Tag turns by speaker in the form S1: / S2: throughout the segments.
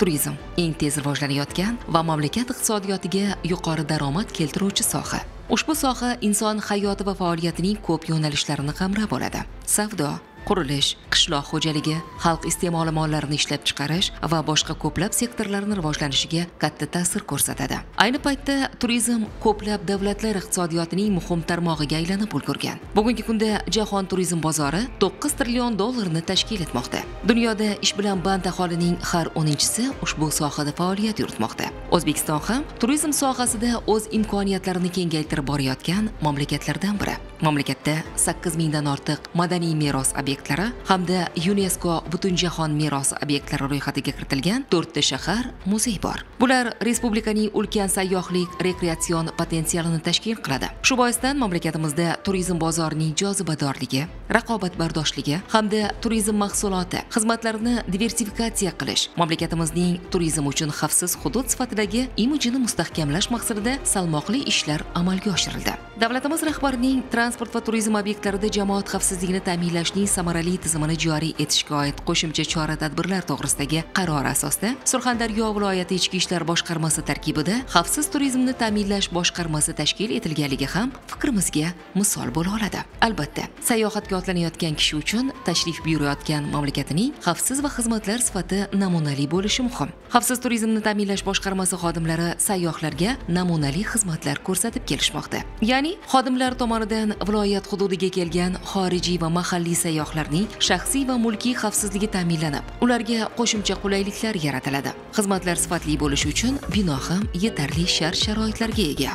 S1: Turizm eng tez rivojlanayotgan va mamlakat iqtisodiyotiga yuqori daromad keltiruvchi soha. Ushbu soha inson hayoti va faoliyatining ko'p yo'nalishlarini qamrab oladi. Savdo, qurilish, qishloq xo'jaligi, xalq iste'moli mollarini ishlab chiqarish va boshqa ko'plab sektorlarning rivojlanishiga katta ta'sir ko'rsatadi. Ayni paytda turizm ko'plab davlatlar iqtisodiyotining muhim tarmog'iga aylanib ulgurgan. Bugungi kunda jahon turizm bozori 9 trillion dollarni tashkil etmoqda. Dunyoda ish bilan band aholining har 10-chisi ushbu sohada faoliyat yuritmoqda. O'zbekiston ham turizm sohasida o'z imkoniyatlarini kengaytirib borayotgan mamlakatlardan biri. Mamlakatda 8 mingdan ortiq madaniy meros obyektlari hamda UNESCO Butunjahon merosi obyektlari ro'yxatiga kiritilgan 4 ta shahar, muzey bor. Bular respublikaning ulkan sayyohlik, rekreatsion potensialini tashkil qiladi. Shu boisdan mamlakatimizda turizm bozorining jozibadorligi, raqobatbardoshligi hamda turizm mahsuloti, xizmatlarini diversifikatsiya qilish, mamlakatimizning turizm uchun xavfsiz hudud sifatidagi imijini mustahkamlash maqsadida salmoqli ishlar amalga oshirildi. Davlatimiz rahbarining transport va turizm obyektlarida jamoat xavfsizligini ta'minlashning samarali tizimini joriy etishga oid qo'shimcha chora-tadbirlar to'g'risidagi qaror asosida Surxondaryo viloyati Ichki ishlar boshqarmasi tarkibida xavfsiz turizmni ta'minlash boshqarmasi tashkil etilganligi ham fikrimizga misol bo'la oladi. Albatta, sayohatga otlanayotgan kishi uchun tashrif buyurayotgan mamlakatining xavfsiz va xizmatlar sifati namunali bo'lishi muhim. Xavfsiz turizmni ta'minlash boshqarmasi xodimlari sayyohlarga namunali xizmatlar ko'rsatib kelishmoqda. Ya'ni xodimlar tomonidan viloyat hududiga kelgan xorijiy va mahalliy sayyohlarning shaxsiy va mulkiy xavfsizligi ta'minlanib, ularga qo'shimcha qulayliklar yaratiladi. Xizmatlar sifatli bo'lishi uchun bino ham yetarli shart-sharoitlarga ega.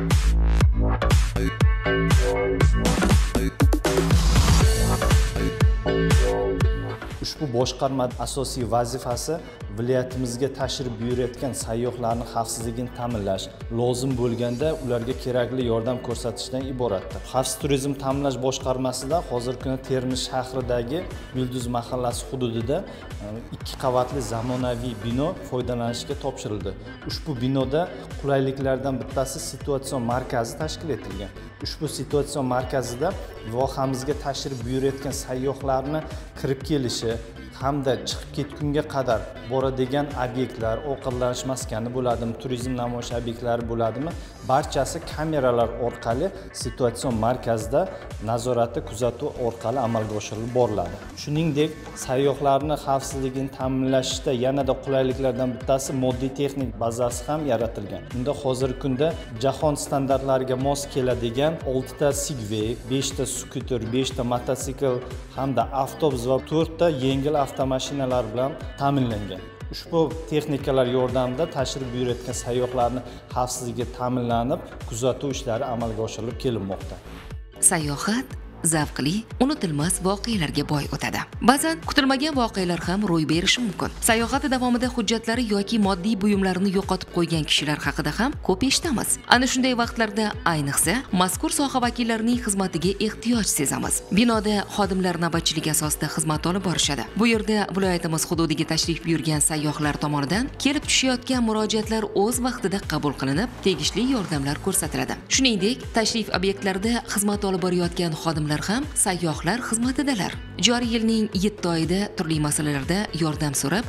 S2: Ushbu boshqarma asosiy vazifasi viloyatimizga tashrif buyurayotgan sayyohlarning xavfsizligini ta'minlash, lozim bo'lganda ularga kerakli yordam ko'rsatishdan iboratdir. Xavfsiz turizm ta'minlash boshqarmasida hozirgi kunda Termiz shahridagi Yulduz mahallasi hududida 2 qavatli zamonaviy bino foydalanishga topshirildi. Ushbu binoda qulayliklardan bittasi situatsion markazi tashkil etilgan. Ushbu situatsion markazida vohamizga tashrif buyurayotgan sayyohlarni kirib kelishi hamda chiqib ketgunga qadar boradigan obyektlar, ovqatlanish maskani bo'ladimi, turizm namoyish obyektlari bo'ladimi, barchasi kameralar orqali situatsion markazda nazorati, kuzatuv orqali amalga oshirilib boriladi. Shuningdek, sayyohlarning xavfsizligini ta'minlashda yanada qulayliklardan bittasi moddiy texnik bazasi ham yaratilgan. Unda hozirgi kunda jahon standartlariga mos keladigan 6 ta Segway, 5 ta skuter, 5 ta mototsikl hamda avtobus va 4 ta yengil avtomashinalar bilan ta'minlangan. Ushbu texnikalar yordamida tashrif buyurayotgan sayyohlarning xavfsizligi ta'minlanib, kuzatuv ishlari amalga oshirilib kelinmoqda.
S1: Sayohat zavqli, unutilmas voqealarga boy o'tadi. Ba'zan kutilmagan voqealar ham ro'y berishi mumkin. Sayohat davomida hujjatlari yoki moddiy buyumlarini yo'qotib qo'ygan kishilar haqida ham ko'p eshitamiz. Ana shunday vaqtlarda ayniqsa mazkur soha vakillarining xizmatiga ehtiyoj sezamiz. Binoda xodimlar navbatchilik asosida xizmat olib borishadi. Bu yerda viloyatimiz hududiga tashrif buyurgan sayyohlar tomonidan kelib tushayotgan murojaatlar o'z vaqtida qabul qilinib, tegishli yordamlar ko'rsatiladi. Shuningdek, tashrif obyektlarida xizmat olib borayotgan xodimlar ham sayyohlar xizmatidalar. Joriy yilning 7 oyida turli masalalarda yordam so'rab,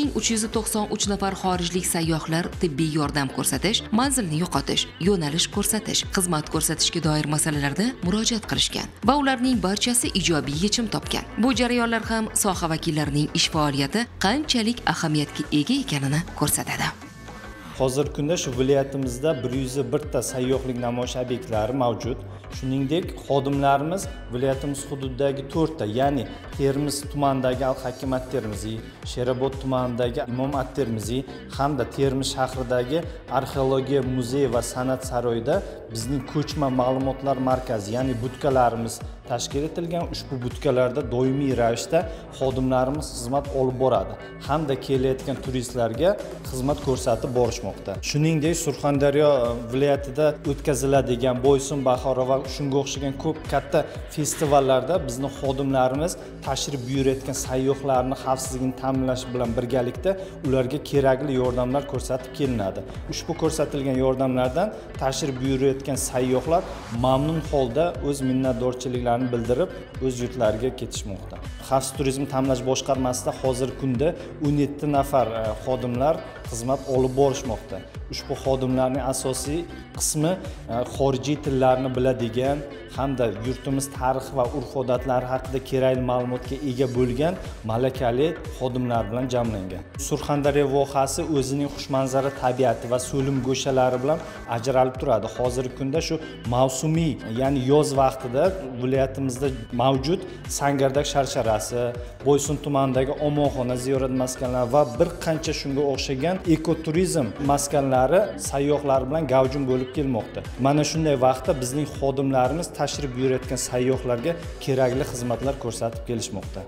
S1: 3393 nafar xorijlik sayyohlar tibbiy yordam ko'rsatish, manzilni yo'qotish, yo'nalish ko'rsatish, xizmat ko'rsatishga doir masalalarda murojaat qilishgan va ularning barchasi ijobiy yechim topgan. Bu jarayonlar ham soha vakillarining ish faoliyati qanchalik ahamiyatga ega ekanini ko'rsatadi.
S2: Hozirgi kunda shu viloyatimizda 101 ta sayyohlik namoyish obyektlari mavjud. Shuningdek, xodimlarimiz viloyatimiz hududidagi 4 ta, ya'ni Termiz tumanidagi Al-Hakim at-Termiziy, Sherobod tumanidagi Imom at-Termiziy hamda Termiz shahridagi Arxeologiya muzeyi va san'at saroyida bizning ko'chma ma'lumotlar markazi, ya'ni budkalarimiz tashkil etilgan. Ushbu budkalarda doimiy ravishda xodimlarimiz xizmat olib boradi hamda kelayotgan turistlarga xizmat ko'rsatib borishmoqda. Shuningdek, Surxondaryo viloyatida o'tkaziladigan Boysun, Bahora va shunga o'xshagan ko'p katta festivallarda bizning xodimlarimiz tashrif buyurayotgan sayyohlarning xavfsizligini ta'minlash bilan birgalikda ularga kerakli yordamlar ko'rsatib kelinadi. Ushbu ko'rsatilgan yordamlardan tashrif buyurayotgan sayyohlar mamnun holda o'z minnatdorchiliklarini bildirib, o'z yurtlariga ketishmoqda. Xavfsiz turizm ta'minlash boshqarmasida hozirgi kunda 17 nafar xodimlar xizmat olib borishmoqda. Ushbu xodimlarning asosiy qismi xorijiy tillarni biladigan hamda yurtimiz tarixi va urf-odatlari haqida kerakli ma'lumotga ega bo'lgan malakali xodimlar bilan jamlangan. Surxondaryo vohasi o'zining xushmanzara tabiati va so'lim go'shalari bilan ajralib turadi. Hozirgi kunda shu mavsumiy, ya'ni yoz vaqtida viloyatimizda mavjud Sangardak sharsharasi, Boysun tumanidagi Omonxona ziyorat maskanlari va bir qancha shunga o'xshagan ekoturizm maskanlari sayyohlar bilan gavjum bo'lib kelmoqda. Mana shunday vaqtda bizning xodimlarimiz tashrif buyurayotgan sayyohlarga kerakli xizmatlar ko'rsatib kelishmoqda.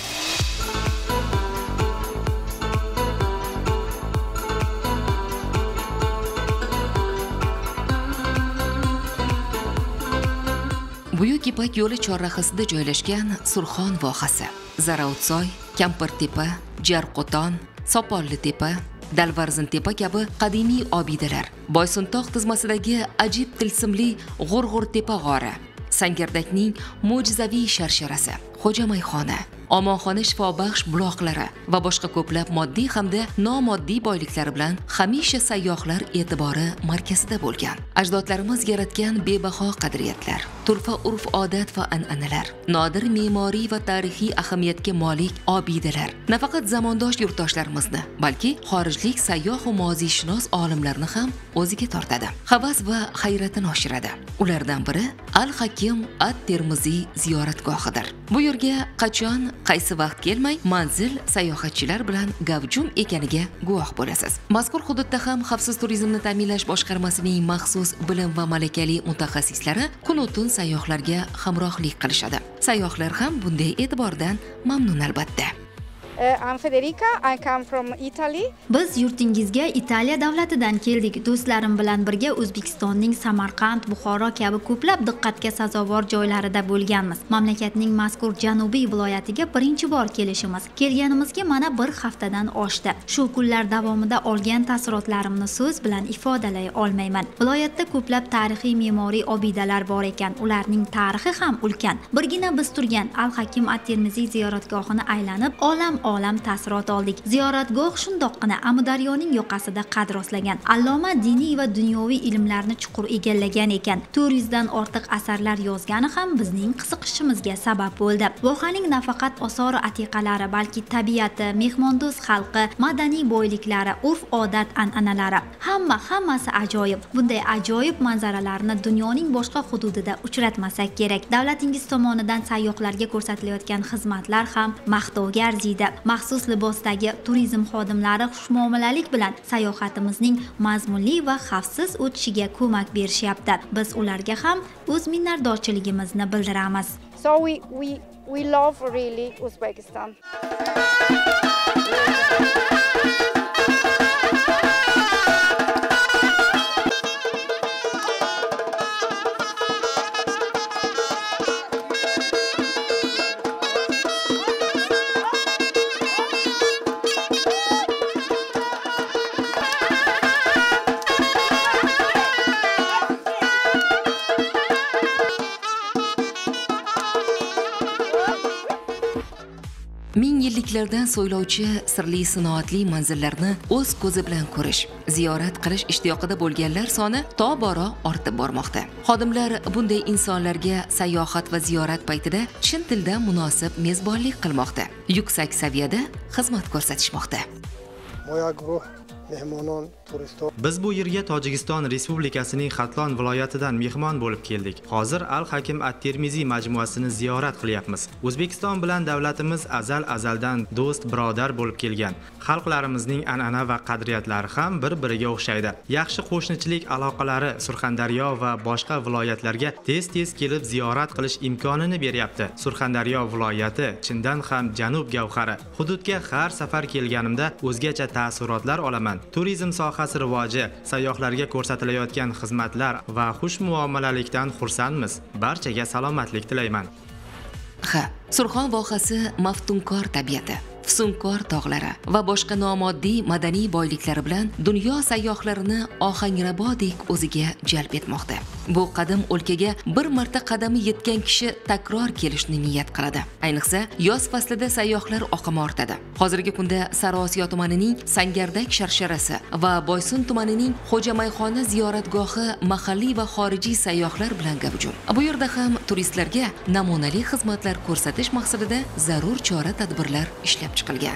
S1: Buyuk Ipak yo'li chorrahasida joylashgan Surxon vohasi, Zaravutsoy, Kampirtepa, Jarqo'ton, Sopolli-tepa, Dalvarzintepa kabi qadimiy obidalar, Boysuntog' tizmasidagi ajib tilsimli G'o'rg'o'rtepa g'ori, Sangardakning mo'jizaviy sharsharasi, Xo'jamayxona, Omonxona shifobaxsh buloqlari va boshqa ko'plab moddiy hamda nomoddiy boyliklari bilan hamisha sayyohlar e'tibori markazida bo'lgan. Ajdodlarimiz yaratgan bebaho qadriyatlar, turfa urf-odat va an'analar, nodir me'moriy va tarixiy ahamiyatga molik obidalar nafaqat zamondosh yurtdoshlarimizni, balki xorijlik sayyoh va moziyshunos olimlarni ham o'ziga tortadi, havas va hayratini oshiradi. Ulardan biri Al-Hakim at-Termiziy ziyoratgohidir. Bu yerga qachon, qaysi vaqt kelmay, manzil sayohatchilar bilan gavjum ekaniga guvoh bo'lasiz. Mazkur hududda ham Xavfsiz turizmni ta'minlash boshqarmasining maxsus bilim va malakali mutaxassislari kun-u-tun sayyohlarga hamrohlik qilishadi. Sayyohlar ham bunday e'tibordan mamnun albatta.
S3: I'm Federica, I come from Italy.
S4: Biz yurtingizga Italiya davlatidan keldik. Do'stlarim bilan birga O'zbekistonning Samarqand, Buxoro kabi ko'plab diqqatga sazovor joylarida bo'lganmiz. Mamlakatning mazkur janubiy viloyatiga birinchi bor kelishimiz. Kelganimizga mana bir haftadan oshdi. Shu kunlar davomida olgan taassurotlarimni so'z bilan ifodalay olmayman. Viloyatda ko'plab tarixiy me'moriy obidalar bor ekan. Ularning tarixi ham ulkan. Birgina biz turgan Al-Hakim at-Termiziy ziyoratgohini aylanib, olam taassurot oldik. Ziyoratgoh shundoqqina Amudaryoning yoqasida qad rostlagan. Alloma diniy va dunyoviy ilmlarni chuqur egallagan ekan. 400 dan ortiq asarlar yozgani ham bizning qiziqishimizga sabab bo'ldi. Vohaning nafaqat osor atiqalari, balki tabiati, mehmondo'st xalqi, madaniy boyliklari, urf-odat an'analari, hammasi ajoyib. Bunday ajoyib manzaralarni dunyoning boshqa hududida uchratmasak kerak. Davlatingiz tomonidan sayyohlarga ko'rsatilayotgan xizmatlar ham maqtovga arziydi. Maxsus libosdagi turizm xodimlari xushmuomalalik bilan sayohatimizning mazmunli va xavfsiz o'tishiga ko'mak berishyapti. Biz ularga ham o'z minnatdorchiligimizni bildiramiz.
S3: So we love really Uzbekistan.
S1: Ming yilliklardan so'ylovchi sirli sinoatli manzillarni o'z ko'zi bilan ko'rish, ziyorat qilish ishtiyoqida bo'lganlar soni tobora ortib bormoqda. Xodimlar bunday insonlarga sayohat va ziyorat paytida chin tildan munosib mezbonlik qilmoqda, yuksak saviyada xizmat ko'rsatishmoqda.
S5: Biz bu yerga Tojikiston Respublikasining Xatlon viloyatidan mehmon bo'lib keldik. Hozir Al-Hakim at-Termiziy majmuasini ziyorat qilyapmiz. O'zbekiston bilan davlatimiz azaldan do'st, birodar bo'lib kelgan. Xalqlarimizning an'ana va qadriyatlari ham bir-biriga o'xshaydi. Yaxshi qo'shnichilik aloqalari Surxondaryo va boshqa viloyatlarga tez-tez kelib ziyorat qilish imkonini beryapti. Surxondaryo viloyati chindan ham janub gavhari. Hududga har safar kelganimda o'zgacha taassurotlar olaman. Turizm sohasi rivoji, sayyohlarga ko'rsatilayotgan xizmatlar va xush muomalalikdan xursandmiz. Barchaga salomatlik tilayman.
S1: Surxon vohasi maftunkor tabiati, fusunkor tog'lari va boshqa nomoddiy madaniy boyliklari bilan dunyo sayyohlarini ohangrabodek o'ziga jalb etmoqda. Bu qadim o'lkaga bir marta qadami yetgan kishi takror kelishni niyat qiladi. Ayniqsa, yoz faslida sayyohlar oqimi ortadi. Hozirgi kunda Sariosiyo tumanining Sangardak sharsharasi va Boysun tumanining Xo'jamayxona ziyoratgohi mahalliy va xorijiy sayyohlar bilan gavjum. Bu yerda ham turistlarga namunali xizmatlar ko'rsatish maqsadida zarur chora-tadbirlar ishlab chiqilgan.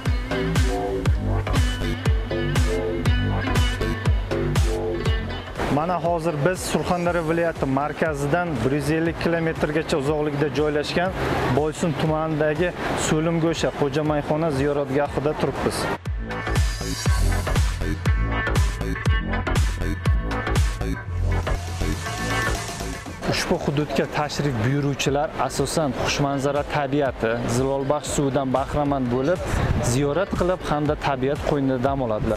S2: Mana hozir biz Surxondaryo viloyati markazidan 150 kilometrgacha uzoqlikda joylashgan Boysun tumanidagi So'limgo'sha Xo'jamayxona ziyoratgohida turibmiz. Ushbu hududga tashrif buyuruvchilar asosan xushmanzara tabiati, zilolbaxsh suvdan bahramand bo'lib, ziyorat qilib hamda tabiat qo'ynida dam oladilar.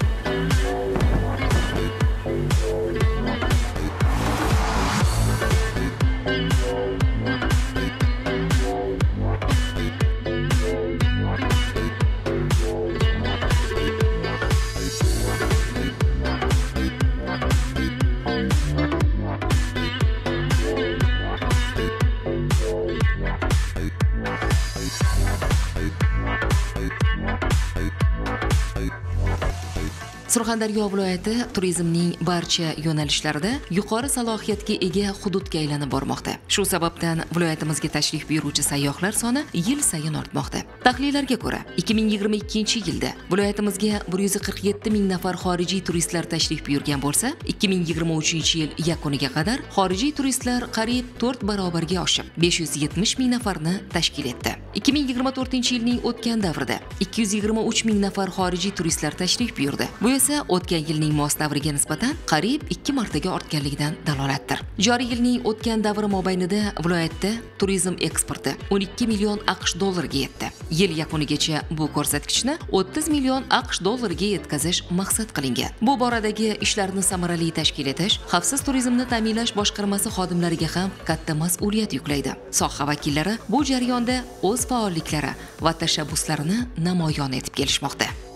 S1: Surxondaryo viloyati turizmning barcha yo'nalishlarida yuqori salohiyatga ega hududga aylanib bormoqda. Shu sababdan viloyatimizga tashrif buyuruvchi sayyohlar soni yil sayin ortmoqda. Tahlillarga ko'ra, 2022-yilda viloyatimizga 147 ming nafar xorijiy turistlar tashrif buyurgan bo'lsa, 2023-yil yakuniga qadar xorijiy turistlar qariyb 4 barobarga oshib, 570 ming nafarni tashkil etdi. 2024-yilning o'tgan davrida 223 ming nafar xorijiy turistlar tashrif buyurdi. Bu esa o'tgan yilning mos davriga nisbatan qariyb 2 martaga ortganligidan dalolatdir. Joriy yilning o'tgan davri mobaynida viloyatda turizm eksporti 12 million AQSh dollariga yetdi. Yil yakunigacha bu ko'rsatkichni 30 million AQSh dollariga yetkazish maqsad qilingan. Bu boradagi ishlarni samarali tashkil etish xavfsiz turizmni ta'minlash boshqarmasi xodimlariga ham katta mas'uliyat yuklaydi. Soha vakillari bu jarayonda o'z faolliklari va tashabbuslarini namoyon etib kelishmoqda.